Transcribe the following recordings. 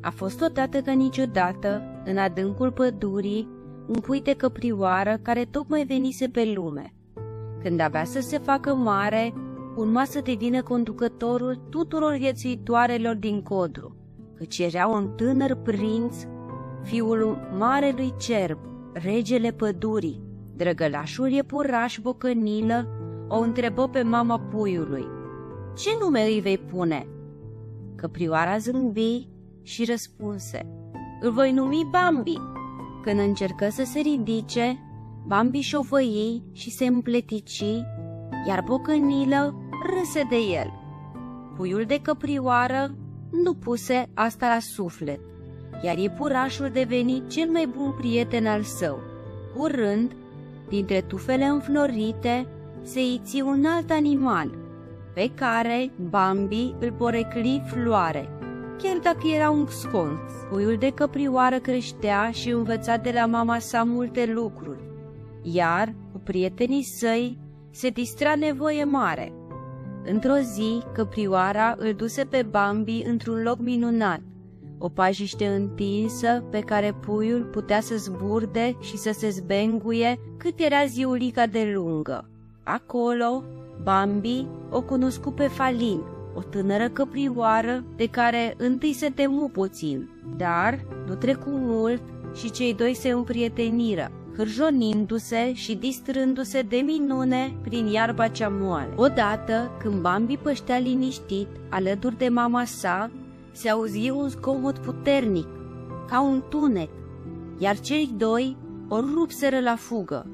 A fost odată ca niciodată, în adâncul pădurii, un pui de căprioară care tocmai venise pe lume. Când avea să se facă mare, urma să devină conducătorul tuturor viețuitoarelor din Codru, căci era un tânăr prinț, fiul marelui cerb, regele pădurii. Drăgălașul iepuraș Bocănilă o întrebă pe mama puiului: "Ce nume îi vei pune?" Căprioara zâmbi și răspunse: "Îl voi numi Bambi." Când încercă să se ridice, Bambi șovăi și se împletici, iar Bocănilă râse de el. Puiul de căprioară nu puse asta la suflet, iar iepurașul deveni cel mai bun prieten al său. Curând, dintre tufele înflorite, se iți un alt animal, pe care Bambi îl porecli Floare, chiar dacă era un sconț. Puiul de căprioară creștea și învăța de la mama sa multe lucruri, iar cu prietenii săi se distra nevoie mare. Într-o zi, căprioara îl duse pe Bambi într-un loc minunat, o pajiște întinsă pe care puiul putea să zburde și să se zbenguie cât era ziulica de lungă. Acolo, Bambi o cunoscu pe Falin, o tânără căprioară de care întâi se temu puțin, dar nu trecu mult și cei doi se împrieteniră, hârjonindu-se și distrându-se de minune prin iarba cea moale. Odată, când Bambi păștea liniștit alături de mama sa, se auzi un zgomot puternic, ca un tunet, iar cei doi o rupseră la fugă.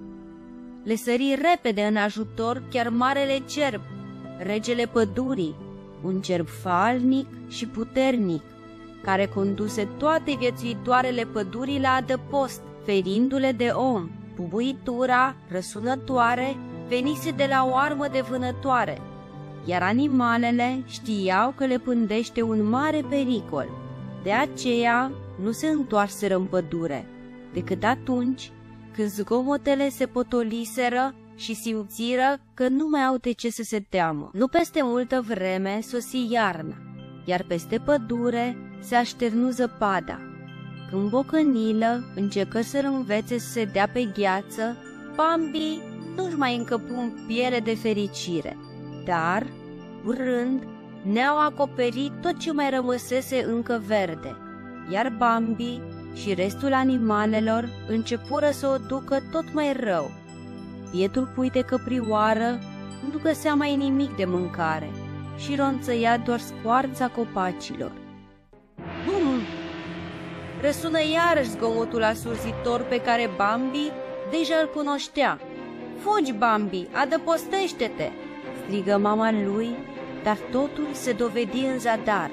Le sări repede în ajutor chiar marele cerb, regele pădurii, un cerb falnic și puternic, care conduse toate viețuitoarele pădurii la adăpost, ferindu-le de om. Bubuitura răsunătoare venise de la o armă de vânătoare, iar animalele știau că le pândește un mare pericol. De aceea nu se întoarseră în pădure, decât atunci când zgomotele se potoliseră și simțiră că nu mai au de ce să se teamă. Nu peste multă vreme sosi iarna, iar peste pădure se așternu zăpada. Când Bocănilă încecă să învețe să se dea pe gheață, Bambi nu-și mai încăpu în piele de fericire, dar, curând, ne-au acoperit tot ce mai rămăsese încă verde, iar Bambi și restul animalelor începură să o ducă tot mai rău. Bietul pui de căprioară nu găsea mai nimic de mâncare și ronțăia doar scoarța copacilor. Bum! Răsună iarăși zgomotul asurzitor pe care Bambi deja îl cunoștea. "Fugi, Bambi, adăpostește-te!" strigă mama lui, dar totul se dovedi în zadar.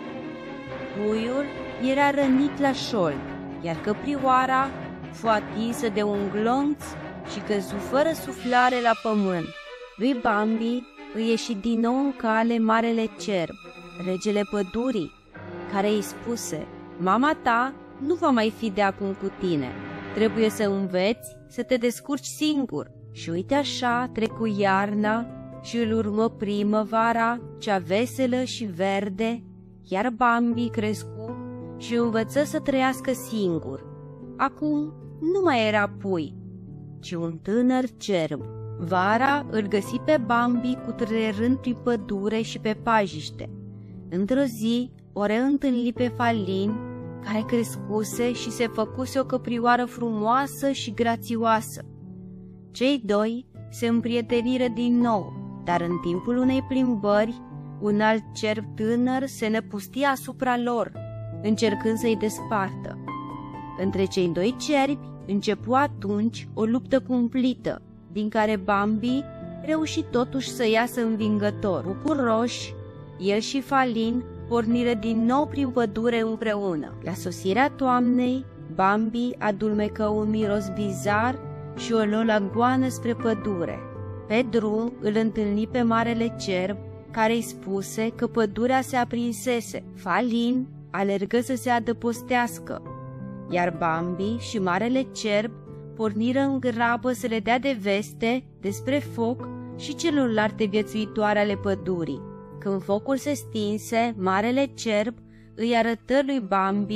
Puiul era rănit la șold, iar căprioara fu atinsă de un glonț și căzu fără suflare la pământ. Lui Bambi îi ieși din nou în cale marele cerb, regele pădurii, care îi spuse: "Mama ta nu va mai fi de acum cu tine, trebuie să înveți să te descurci singur." Și uite așa trecu iarna și îl urmă primăvara, cea veselă și verde, iar Bambi crescu și învăță să trăiască singur. Acum nu mai era pui, ci un tânăr cerb. Vara îl găsi pe Bambi cutrerând prin pădure și pe pajiște. Într-o zi o reîntâlni pe Falin, care crescuse și se făcuse o căprioară frumoasă și grațioasă. Cei doi se împrieteniră din nou, dar în timpul unei plimbări, un alt cerb tânăr se năpustia asupra lor, încercând să-i despartă. Între cei doi cerbi începu atunci o luptă cumplită, din care Bambi reuși totuși să iasă învingător. Bucuroși, el și Falin porniră din nou prin pădure împreună. La sosirea toamnei, Bambi adulmecă un miros bizar și o luă la goană spre pădure. Pe drum îl întâlni pe marele cerb, care îi spuse că pădurea se aprinsese. Falin alergă să se adăpostească, iar Bambi și marele cerb porniră în grabă să le dea de veste despre foc și celorlalte viețuitoare ale pădurii. Când focul se stinse, marele cerb îi arătă lui Bambi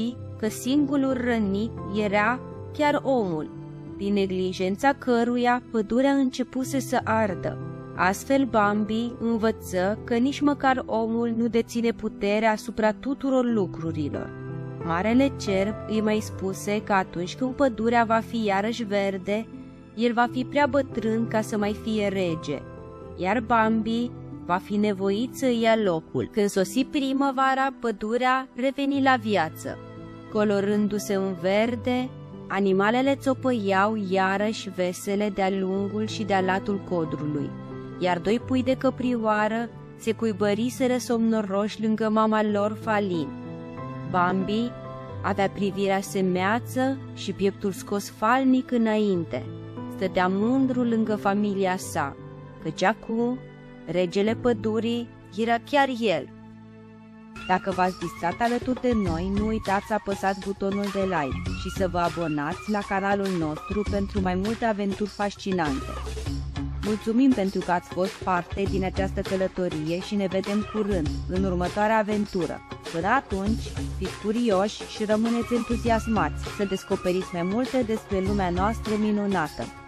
că singurul rănit era chiar omul, din neglijența căruia pădurea începuse să ardă. Astfel Bambi învăță că nici măcar omul nu deține puterea asupra tuturor lucrurilor. Marele cerb îi mai spuse că atunci când pădurea va fi iarăși verde, el va fi prea bătrân ca să mai fie rege, iar Bambi va fi nevoit să ia locul. Când sosi primăvara, pădurea reveni la viață. Colorându-se în verde, animalele țopăiau iarăși vesele de-a lungul și de-a latul codrului, iar doi pui de căprioară se cuibăriseră somnoroși lângă mama lor Falin. Bambi avea privirea semeață și pieptul scos falnic înainte. Stătea mândru lângă familia sa, căci acum regele pădurii era chiar el. Dacă v-ați distrat alături de noi, nu uitați să apăsați butonul de like și să vă abonați la canalul nostru pentru mai multe aventuri fascinante. Mulțumim pentru că ați fost parte din această călătorie și ne vedem curând, în următoarea aventură. Până atunci, fiți curioși și rămâneți entuziasmați să descoperiți mai multe despre lumea noastră minunată.